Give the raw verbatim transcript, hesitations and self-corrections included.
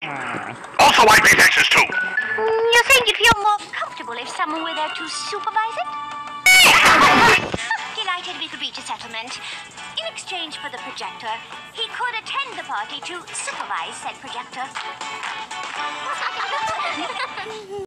Also, I pay taxes too. You think you'd feel more comfortable if someone were there to supervise it? Delighted we could reach a settlement. In exchange for the projector, he could attend the party to supervise said projector.